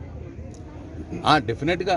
డెఫినెట్గా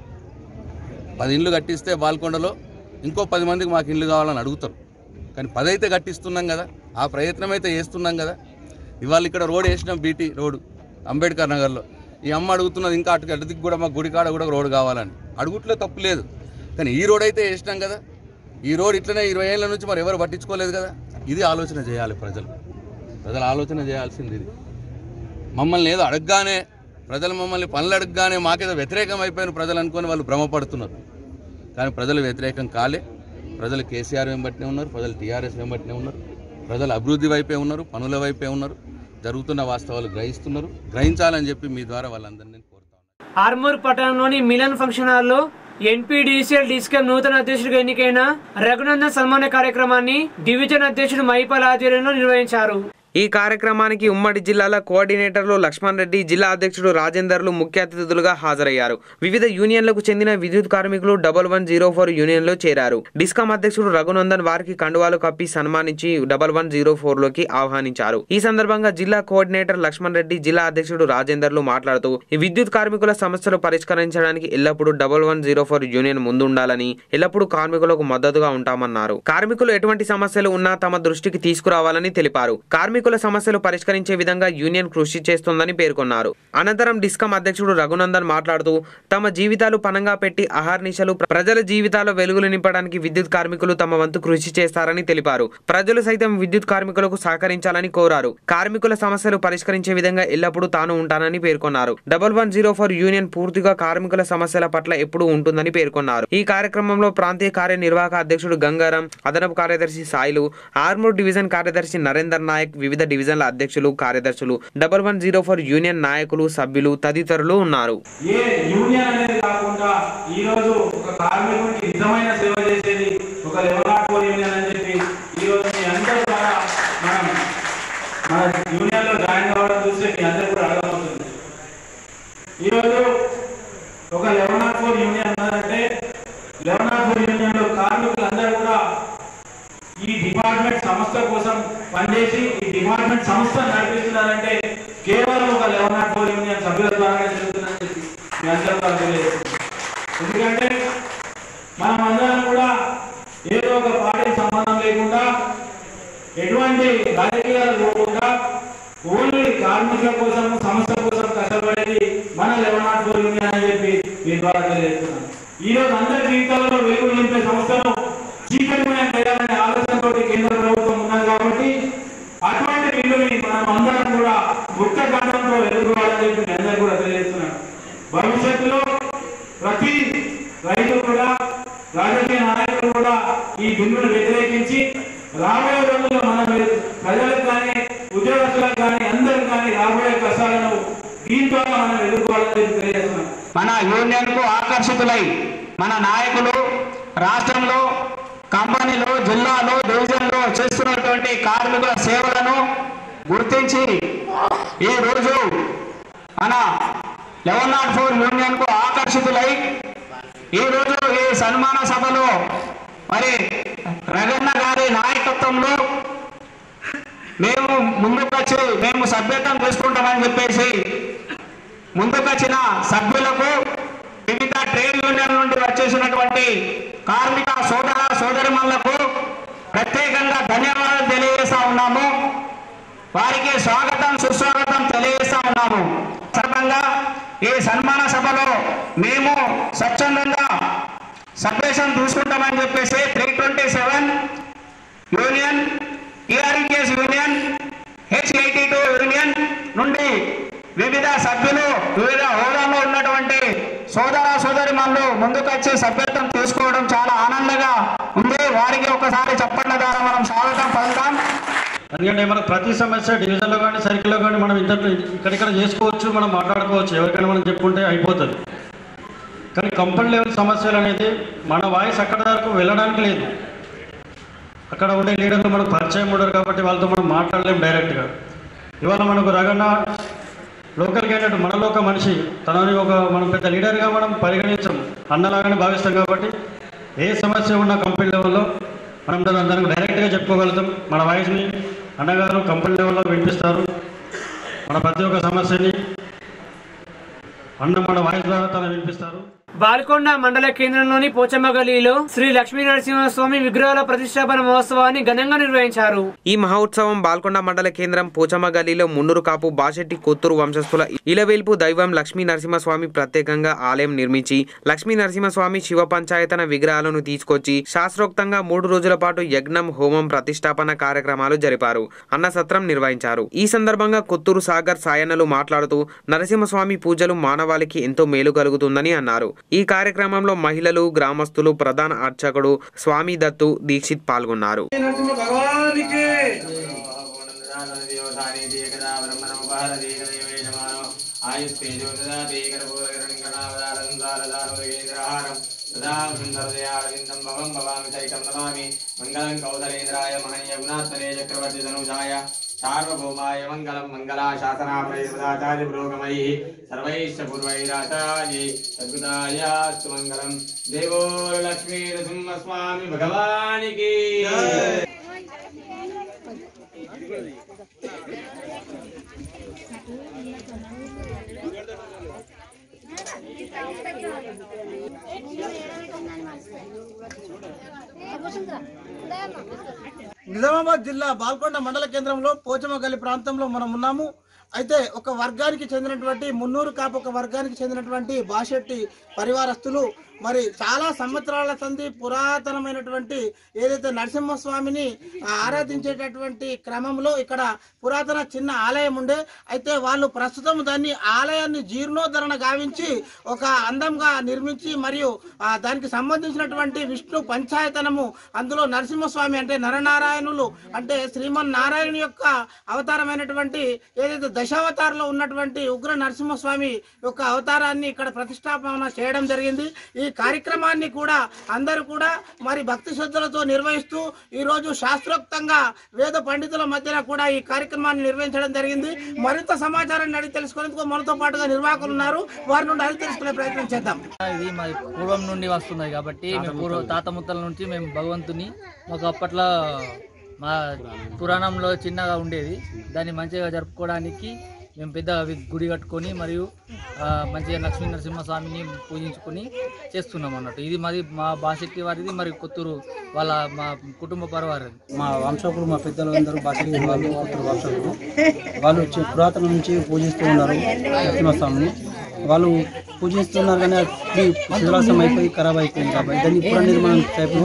పది ఇండ్లు కట్టిస్తే బాల్కొండలో ఇంకో పది మందికి మాకు ఇల్లు కావాలని అడుగుతారు. కానీ పది అయితే కట్టిస్తున్నాం కదా, ఆ ప్రయత్నం అయితే చేస్తున్నాం కదా. ఇవాళ ఇక్కడ రోడ్ వేసినాం, బీటీ రోడ్డు అంబేద్కర్ నగర్లో. ఈ అమ్మ అడుగుతున్నది ఇంకా అటు అటుదికి కూడా మాకు గుడికాడ కూడా రోడ్డు కావాలని. అడుగుట్లో తప్పు లేదు, కానీ ఈ రోడ్ అయితే వేసినాం కదా. ఈ రోడ్ ఇట్లనే ఇరవై ఏళ్ళ నుంచి మరి ఎవరు పట్టించుకోలేదు కదా. ఇది ఆలోచన చేయాలి ప్రజలు, ప్రజలు ఆలోచన చేయాల్సింది ఇది. మమ్మల్ని ఏదో అడగగానే, ప్రజలు మమ్మల్ని పనులు అడగగానే మాకేదో వ్యతిరేకం అయిపోయిన ప్రజలు అనుకొని వాళ్ళు భ్రమపడుతున్నారు. కానీ ప్రజలు వ్యతిరేకం కాలే. ప్రజలు కేసీఆర్ వెంబట్నే ఉన్నారు, ప్రజలు టీఆర్ఎస్ వెంబట్నే ఉన్నారు, ప్రజలు అభివృద్ధి వైపే ఉన్నారు, పనుల వైపే ఉన్నారు, జరుగుతున్న వాస్తవాలు గ్రహిస్తున్నారు. గ్రహించాలని చెప్పి మీ ద్వారా వాళ్ళందరినీ నేను కోరుతాను. ఆర్మూర్ పట్టణంలోని మిలన్ ఫంక్షన్ హాల్లో ఎన్పీడీసీఎల్ డిస్కమ్ నూతన అధ్యక్షుడిగా ఎన్నికైన రఘునందన్ సన్మాన కార్యక్రమాన్ని డివిజన్ అధ్యక్షుడు మహిపాల్ ఆధ్వర్యంలో నిర్వహించారు. ఈ కార్యక్రమానికి ఉమ్మడి జిల్లాల కోఆర్డినేటర్లు లక్ష్మణ్ రెడ్డి, జిల్లా అధ్యక్షుడు రాజేందర్లు ముఖ్య అతిథులుగా హాజరయ్యారు. వివిధ యూనియన్లకు చెందిన విద్యుత్ కార్మికులు double one zero four union లో చేరారు. డిస్కాం అధ్యక్షుడు రఘునందన్ వారికి కండువాలు కప్పి సన్మానించి డబల్ వన్ జీరో ఫోర్ లోకి ఆహ్వానించారు. ఈ సందర్భంగా జిల్లా కోఆర్డినేటర్ లక్ష్మణ్ రెడ్డి, జిల్లా అధ్యక్షుడు రాజేందర్లు మాట్లాడుతూ ఈ విద్యుత్ కార్మికుల సమస్యలు పరిష్కరించడానికి ఎల్లప్పుడూ double one zero four union ముందుండాలని, ఎల్లప్పుడూ కార్మికులకు మద్దతుగా ఉంటామన్నారు. కార్మికులు ఎటువంటి సమస్యలు ఉన్నా తమ దృష్టికి తీసుకురావాలని తెలిపారు. కార్మికుల సమస్యలు పరిష్కరించే విధంగా యూనియన్ కృషి చేస్తుందని పేర్కొన్నారు. అనంతరం డిస్కాం అధ్యక్షుడు రఘునందన్ మాట్లాడుతూ తమ జీవితాలు పనంగా పెట్టి అహర్నిశలు ప్రజల జీవితాల్లో వెలుగులు నింపడానికి విద్యుత్ కార్మికులు తమ వంతు కృషి చేస్తారని తెలిపారు. ప్రజలు సైతం విద్యుత్ కార్మికులకు సహకరించాలని కోరారు. కార్మికుల సమస్యలు పరిష్కరించే విధంగా ఎల్లప్పుడూ తాను ఉంటానని పేర్కొన్నారు. Double one zero four union పూర్తిగా కార్మికుల సమస్యల పట్ల ఎప్పుడూ ఉంటుందని పేర్కొన్నారు. ఈ కార్యక్రమంలో ప్రాంతీయ కార్యనిర్వాహక అధ్యక్షుడు గంగారం, అదనపు కార్యదర్శి సాయిలు, ఆర్మూర్ డివిజన్ కార్యదర్శి నరేందర్ నాయక్, వివిధ డివిజన్ల అధ్యక్షులు, కార్యదర్శులు, double one zero four union నాయకులు, సభ్యులు తదితరులు ఉన్నారు. ఏ యూనియన్ అనేది కాకుండా ఈ రోజు ఒక కార్మికుడికి నిజమైన సేవ చేసేది ఒక లెవెన్ నాట్ ఫోర్ యూనియన్ అని చెప్పి ఈ రోజు మీ అందరి ద్వారా మనం మన యూనియన్ లో జాయిన్ కావడం చూస్తే మీ అందరూ కూడా అర్థమవుతుంది. ఈరోజు ఒక లెవెన్ నాట్ ఫోర్ యూనియన్ ఉన్నదంటే లెవెన్ నాట్ ఫోర్ యూనియన్ లో కార్మికులందరూ కూడా ఈ డిపార్ట్మెంట్ సంస్థ కోసం పనిచేసి ఈ డిపార్ట్మెంట్ సంస్థ నడిపిస్తున్నారంటే కేవలం ఒక లెవెన్ నాట్ ఫోర్ యూనియన్ సభ్యుల ద్వారా జరుగుతుందని చెప్పి మీ అందరూ తెలియజేస్తుంది. ఎందుకంటే మన లెవెన్ నాట్ ఫోర్ యూనియన్ అని చెప్పి మీ ద్వారా తెలియజేస్తున్నాను. ఈ రోజు అందరి జీవితాలలో వెలుగు నింపే సంస్థను చీకటిమయం చేయాలనే ఆలోచనతో కేంద్ర ప్రభుత్వం ఉన్నది కాబట్టి అటువంటి వీళ్ళని మనం అందరం కూడా ముక్త కాలంతో ఎదుర్కోవాలని చెప్పి మీ అందరూ కూడా తెలియజేస్తున్నాను. భవిష్యత్తులో ప్రతి రైతు కూడా రాజకీయ నాయకులు కూడా ఈ బిల్లును వ్యతిరేకించి రాబోయే రోజుల్లో మన ప్రజలకు కానీ ఉద్యోగస్తులకు కానీ అందరికి కానీ రాబోయే కష్టాలను దీంతో మనం ఎదుర్కోవాలని చెప్పి తెలియజేస్తున్నాం. మన యూనియన్ కు ఆకర్షితులై మన నాయకులు రాష్ట్రంలో కంపెనీలు జిల్లాలో డివిజన్లో చేస్తున్నటువంటి కార్మికుల సేవలను గుర్తించి ఈ రోజు మన లెవెన్ నాట్ ఫోర్ యూనియన్ కు ఆకర్షితులై ఈ రోజు ఈ సన్మాన సభలో మరి రగన్న గారి నాయకత్వంలో మేము ముందుకొచ్చి మేము సభ్యత్వం చేసుకుంటామని చెప్పేసి ముందుకొచ్చిన సభ్యులకు వివిధ ట్రేడ్ యూనియన్ నుండి వచ్చేసినటువంటి కార్మిక సోదర సోదరిమణులకు ప్రత్యేకంగా ధన్యవాదాలు తెలియజేస్తా ఉన్నాము. వారికి స్వాగతం సుస్వాగతం తెలియజేస్తా ఉన్నాము. సందర్భంగా ఈ సన్మాన సభలో మేము స్వచ్ఛందంగా సభ్యత్వం తీసుకుంటామని చెప్పేసి three twenty seven union EREKS union H eighty two union నుండి వివిధ సభ్యులు వివిధ హోదాలో ఉన్నటువంటి సోదర సోదరిమణులు ముందుకొచ్చి సభ్యత్వం తీసుకోవడం చాలా ఆనందంగా ఉంది. వారికి ఒకసారి చెప్పండి ద్వారా మనం స్వాగతం పలుకుతాం. ఎందుకంటే మనకు ప్రతి సమస్య డివిజన్లో కానీ సర్కిల్లో కానీ మనం ఇద్దరు ఇక్కడిక్కడ చేసుకోవచ్చు, మనం మాట్లాడుకోవచ్చు, ఎవరికైనా మనం చెప్పుకుంటే అయిపోతుంది. కానీ కంపెనీ లెవెల్ సమస్యలు అనేది మన వాయిస్ అక్కడ వరకు వెళ్ళడానికి లేదు. అక్కడ ఉండే లీడర్లు మనకు పరిచయం ఉండరు కాబట్టి వాళ్ళతో మనం మాట్లాడలేము డైరెక్ట్గా. ఇవాళ మనకు రగన్న లోకల్గా అయినట్టు మనలో ఒక మనిషి తనని ఒక మనం పెద్ద లీడర్గా మనం పరిగణించాం, అన్నలాగానే భావిస్తాం. కాబట్టి ఏ సమస్య ఉన్న కంపెనీ లెవెల్లో మనం దానికి డైరెక్ట్గా చెప్పుకోగలుగుతాం. మన వాయిస్ని అన్నగారు కంపెనీ లెవెల్లో వినిపిస్తారు. మన ప్రతి ఒక్క సమస్యని అన్న మన వాయిస్ ద్వారా తన వినిపిస్తారు. బాల్కొండ మండల కేంద్రంలోని పోచమ్మ గలీలో శ్రీ లక్ష్మీ నరసింహస్వామి విగ్రహాల ప్రతిష్టాపన మహోత్సవాన్ని ఘనంగా నిర్వహించారు. ఈ మహోత్సవం బాల్కొండ మండల కేంద్రం పోచమ్మ గలీలో మున్నూరు కాపు బాషెట్టి కొత్తూరు వంశస్థుల ఇలవేల్పు దైవం లక్ష్మీ నరసింహస్వామి ప్రత్యేకంగా ఆలయం నిర్మించి లక్ష్మీ నరసింహస్వామి శివ పంచాయతన విగ్రహాలను తీసుకొచ్చి శాస్త్రోక్తంగా మూడు రోజుల పాటు యజ్ఞం హోమం ప్రతిష్టాపన కార్యక్రమాలు జరిపారు. అన్నసత్రం నిర్వహించారు. ఈ సందర్భంగా కొత్తూరు సాగర్ సాయన్నలు మాట్లాడుతూ నరసింహస్వామి పూజలు మానవాళికి ఎంతో మేలు కలుగుతుందని అన్నారు. ఈ కార్యక్రమంలో మహిళలు, గ్రామస్తులు, ప్రధాన అర్చకుడు స్వామి దత్తు దీక్షిత్ పాల్గొన్నారు. सार्वभौमाय मंगलम मंगलाशासनाचार्य पुरोगमयि सर्वैश्च पूर्वैराचार्यै सद्गुदायास्तु मंगलम. देवो लक्ष्मी नरसिंहस्वामी भगवान की जय. నిజామాబాద్ జిల్లా బాల్కొండ మండల కేంద్రంలో పోచమగల్లి ప్రాంతంలో మనం ఉన్నాము. అయితే ఒక వర్గానికి చెందినటువంటి మున్నూరు కాపు ఒక వర్గానికి చెందినటువంటి బాషెట్టి పరివారస్తులు మరి చాలా సంవత్సరాల సంధి పురాతనమైనటువంటి ఏదైతే నరసింహస్వామిని ఆరాధించేటటువంటి క్రమంలో ఇక్కడ పురాతన చిన్న ఆలయం ఉండే. అయితే వాళ్ళు ప్రస్తుతం దాన్ని ఆలయాన్ని జీర్ణోద్ధరణ గావించి ఒక అందంగా నిర్మించి మరియు దానికి సంబంధించినటువంటి విష్ణు పంచాయతనము అందులో నరసింహస్వామి అంటే నరనారాయణులు అంటే శ్రీమన్ నారాయణ యొక్క అవతారమైనటువంటి ఏదైతే దశావతారంలో ఉన్నటువంటి ఉగ్ర నరసింహస్వామి యొక్క అవతారాన్ని ఇక్కడ ప్రతిష్టాపన చేయడం జరిగింది. ఈ కార్యక్రమాన్ని కూడా అందరూ కూడా మరి భక్తి శ్రద్ధలతో నిర్వహిస్తూ ఈ రోజు శాస్త్రోక్తంగా వేద పండితుల మధ్యన కూడా ఈ కార్యక్రమాన్ని నిర్వహించడం జరిగింది. మరింత సమాచారాన్ని అడిగి తెలుసుకునేందుకు మనతో పాటుగా నిర్వాహకులు ఉన్నారు. వారి నుండి అడిగి తెలుసుకునే ప్రయత్నం చేద్దాం. ఇది మరి పూర్వం నుండి వస్తున్నది కాబట్టి మేము పూర్వ తాత ముత్తల నుంచి మేము భగవంతుని మాకు అప్పట్లో మా పురాణంలో చిన్నగా ఉండేది. దాన్ని మంచిగా జరుపుకోవడానికి మేము పెద్ద గుడి కట్టుకొని మరియు మంచిగా లక్ష్మీ నరసింహస్వామిని పూజించుకొని చేస్తున్నాం అన్నట్టు. ఇది మాది మా బాషెట్టి వారిది మరి కొత్తూరు వాళ్ళ మా కుటుంబ పరవారిది. మా వంశకులు మా పెద్దలు అందరూ బాషెట్టి వాళ్ళు కొత్తూరు వంశకులు వాళ్ళు పురాతన నుంచి పూజిస్తూ ఉన్నారు నరసింహస్వామిని. వాళ్ళు పూజిస్తున్నారు కానీ అది శిథిలాసం అయిపోయి ఖరాబ్ అయిపోయింది కాబట్టి దాన్ని పునర్నిర్మాణం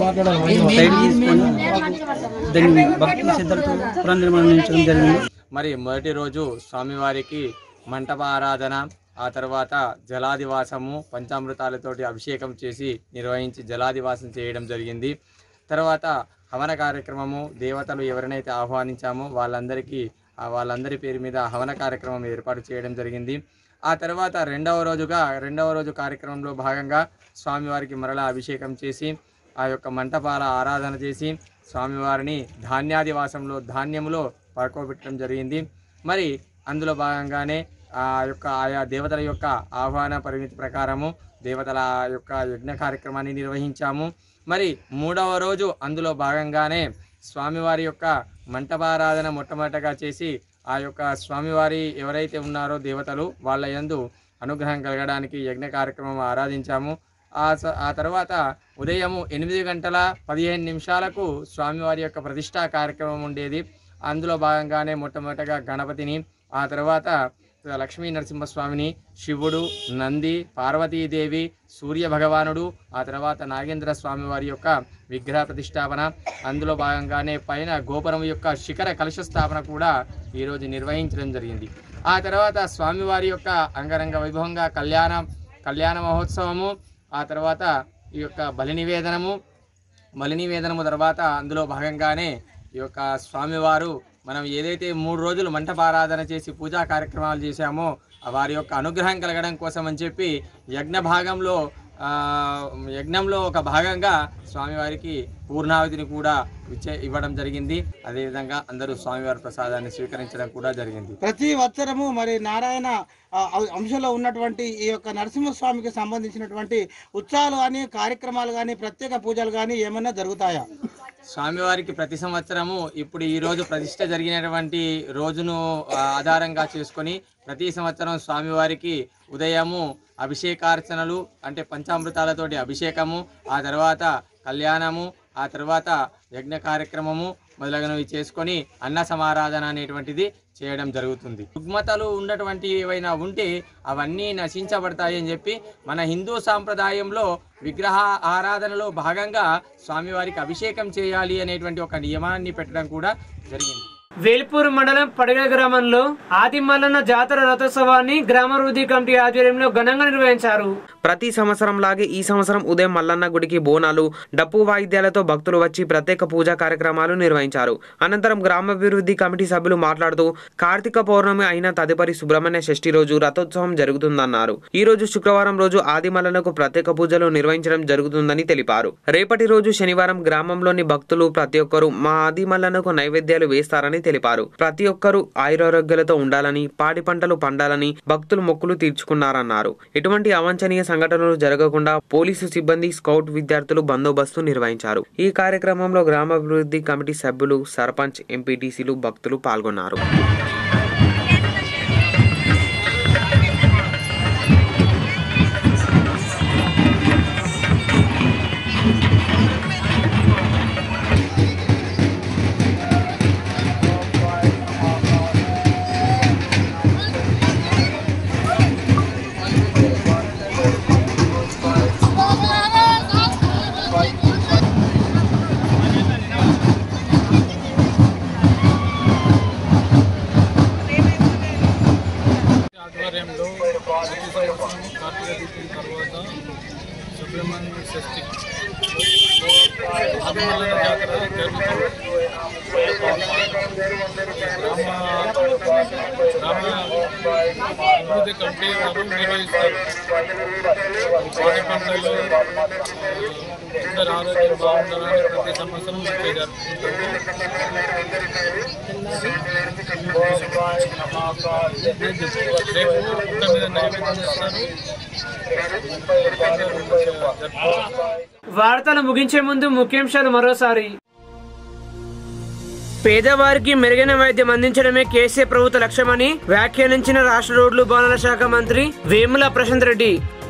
సైడ్ తీసుకొని దాన్ని భక్తి శ్రద్ధలతో పునర్నిర్మాణించడం జరిగింది. మరి మొదటి రోజు స్వామివారికి మంటప ఆరాధన, ఆ తర్వాత జలాదివాసము పంచామృతాలతోటి అభిషేకం చేసి నిర్వహించి జలాదివాసం చేయడం జరిగింది. తర్వాత హవన కార్యక్రమము, దేవతలు ఎవరినైతే ఆహ్వానించామో వాళ్ళందరికీ వాళ్ళందరి పేరు మీద హవన కార్యక్రమం ఏర్పాటు చేయడం జరిగింది. ఆ తర్వాత రెండవ రోజుగా రెండవ రోజు కార్యక్రమంలో భాగంగా స్వామివారికి మరలా అభిషేకం చేసి ఆ యొక్క మంటపాల ఆరాధన చేసి స్వామివారిని ధాన్యాదివాసంలో ధాన్యములో పడుకోబెట్టడం జరిగింది. మరి అందులో భాగంగానే ఆ యొక్క ఆయా దేవతల యొక్క ఆహ్వాన పరిమితి ప్రకారము దేవతల యొక్క యజ్ఞ కార్యక్రమాన్ని నిర్వహించాము. మరి మూడవ రోజు అందులో భాగంగానే స్వామివారి యొక్క మంటపారాధన మొట్టమొదటగా చేసి ఆ యొక్క స్వామివారి ఎవరైతే ఉన్నారో దేవతలు వాళ్ళ యందు అనుగ్రహం కలగడానికి యజ్ఞ కార్యక్రమం ఆరాధించాము. ఆ ఆ తర్వాత ఉదయము ఎనిమిది గంటల పదిహేను నిమిషాలకు స్వామివారి యొక్క ప్రతిష్టా కార్యక్రమం ఉండేది. అందులో భాగంగానే మొట్టమొదటగా గణపతిని, ఆ తర్వాత లక్ష్మీ నరసింహస్వామిని, శివుడు, నంది, పార్వతీదేవి, సూర్య భగవానుడు, ఆ తర్వాత నాగేంద్ర స్వామి వారి యొక్క విగ్రహ ప్రతిష్టాపన, అందులో భాగంగానే పైన గోపురం యొక్క శిఖర కలశ స్థాపన కూడా ఈరోజు నిర్వహించడం జరిగింది. ఆ తర్వాత స్వామివారి యొక్క అంగరంగ వైభవంగా కళ్యాణ కళ్యాణ మహోత్సవము, ఆ తర్వాత ఈ యొక్క బలి నివేదనము బలి నివేదనము తర్వాత అందులో భాగంగానే ఈ యొక్క స్వామివారు మనం ఏదైతే మూడు రోజులు మంటపారాధన చేసి పూజా కార్యక్రమాలు చేశామో వారి యొక్క అనుగ్రహం కలగడం కోసం అని చెప్పి యజ్ఞ భాగంలో యజ్ఞంలో ఒక భాగంగా స్వామివారికి పూర్ణావతిని కూడా ఇచ్చే ఇవ్వడం జరిగింది. అదేవిధంగా అందరూ స్వామివారి ప్రసాదాన్ని స్వీకరించడం కూడా జరిగింది. ప్రతి వత్సరము మరి నారాయణ అంశంలో ఉన్నటువంటి ఈ యొక్క నరసింహస్వామికి సంబంధించినటువంటి ఉత్సవాలు కానీ కార్యక్రమాలు కానీ ప్రత్యేక పూజలు కానీ ఏమైనా జరుగుతాయా? స్వామివారికి ప్రతి సంవత్సరము ఇప్పుడు ఈ రోజు ప్రతిష్ట జరిగినటువంటి రోజును ఆధారంగా చేసుకొని ప్రతి సంవత్సరం స్వామివారికి ఉదయము అభిషేకార్చనలు అంటే పంచామృతాలతోటి అభిషేకము, ఆ తర్వాత కళ్యాణము, ఆ తర్వాత యజ్ఞ కార్యక్రమము మొదలగునవి చేసుకొని అన్న సమారాధన అనేటువంటిది చేయడం జరుగుతుంది. రుగ్మతలు ఉన్నటువంటి ఏవైనా ఉంటే అవన్నీ నశించబడతాయి అని చెప్పి మన హిందూ సాంప్రదాయంలో విగ్రహ ఆరాధనలో భాగంగా స్వామివారికి అభిషేకం చేయాలి అనేటువంటి ఒక నియమాన్ని పెట్టడం కూడా జరిగింది. వేల్పూర్ మండలం పడగ గ్రామంలో ఆది మల్లన్న జాతర రథోత్సవాన్ని గ్రామాభివృద్ధి కమిటీ ఆధ్వర్యంలో ఘనంగా నిర్వహించారు. ప్రతి సంవత్సరం లాగే ఈ సంవత్సరం ఉదయం మల్లన్న గుడికి బోనాలు, డప్పు వాయిద్యాలతో భక్తులు వచ్చి ప్రత్యేక పూజా కార్యక్రమాలు నిర్వహించారు. అనంతరం గ్రామాభివృద్ధి కమిటీ సభ్యులు మాట్లాడుతూ కార్తీక పౌర్ణమి అయిన తదుపరి సుబ్రహ్మణ్య షష్ఠి రోజు రథోత్సవం జరుగుతుందన్నారు. ఈ రోజు శుక్రవారం రోజు ఆది మల్లన్నకు ప్రత్యేక పూజలు నిర్వహించడం జరుగుతుందని తెలిపారు. రేపటి రోజు శనివారం గ్రామంలోని భక్తులు ప్రతి ఒక్కరూ మా ఆది మల్లన్నకు నైవేద్యాలు వేస్తారని తెలిపారు. ప్రతి ఒక్కరూ ఆయురారోగ్యాలతో ఉండాలని, పాడి పంటలు పండాలని భక్తులు మొక్కులు తీర్చుకున్నారన్నారు. ఎటువంటి అవాంఛనీయ సంఘటనలు జరగకుండా పోలీసు సిబ్బంది, స్కౌట్ విద్యార్థులు బందోబస్తు నిర్వహించారు. ఈ కార్యక్రమంలో గ్రామాభివృద్ధి కమిటీ సభ్యులు, సర్పంచ్, ఎంపీటీసీలు, భక్తులు పాల్గొన్నారు. సుబ్రహ్మణ్య షష్ఠి ఆదిమల్లన్న జాతర జరుగుతుంది. గ్రామ అభివృద్ధి కమిటీ వారు నిర్వహిస్తారు. పాడి పంటలు అందరు ఆరోగ్యం బాగుండాలని ప్రతి సంవత్సరం జరుపుకుంటారు. రేపు పుట్ట మీద నైవేద్యం ఇస్తారు. వార్తలు ముగించే ముందు ముఖ్యాంశాలు మరోసారి. పేదవారికి మెరుగైన వైద్యం అందించడమే కేసీఆర్ ప్రభుత్వ లక్ష్యమని వ్యాఖ్యానించిన రాష్ట్ర రోడ్లు భవనాల శాఖ మంత్రి వేముల ప్రశాంత్ రెడ్డి.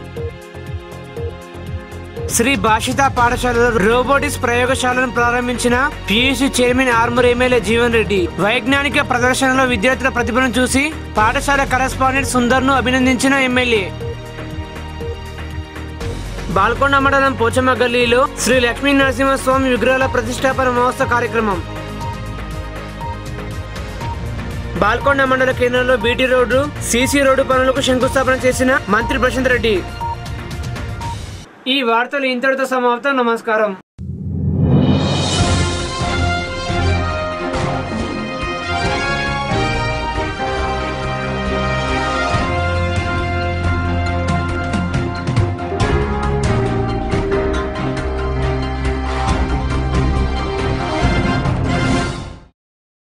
శ్రీ భాషిత పాఠశాలలో రోబోటిక్స్ ప్రయోగశాలను ప్రారంభించిన PUC chairman Armoor MLA Jeevan Reddy. వైజ్ఞానిక ప్రదర్శనలో విద్యార్థుల ప్రతిభను చూసి పాఠశాల కరెస్పాండెంట్ సుందర్ ను అభినందించిన ఎమ్మెల్యే. బాల్కొండ మండలం పోచమ్మ గల్లీలో శ్రీ లక్ష్మీ నరసింహస్వామి విగ్రహాల ప్రతిష్టాపన మహోత్సవ కార్యక్రమం. బాల్కొండ మండల కేంద్రంలో బీటీ రోడ్డు, సీసీ రోడ్డు పనులకు శంకుస్థాపన చేసిన మంత్రి ప్రశాంత్ రెడ్డి. ఈ వార్తలు ఇంతటితో సమాప్తం. నమస్కారం.